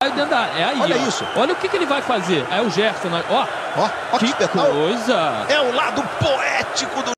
dentro da área. É aí, Olha ó. isso. Olha o que ele vai fazer. É o Gerson. Ó, Ó que espetáculo. coisa. É o lado poético do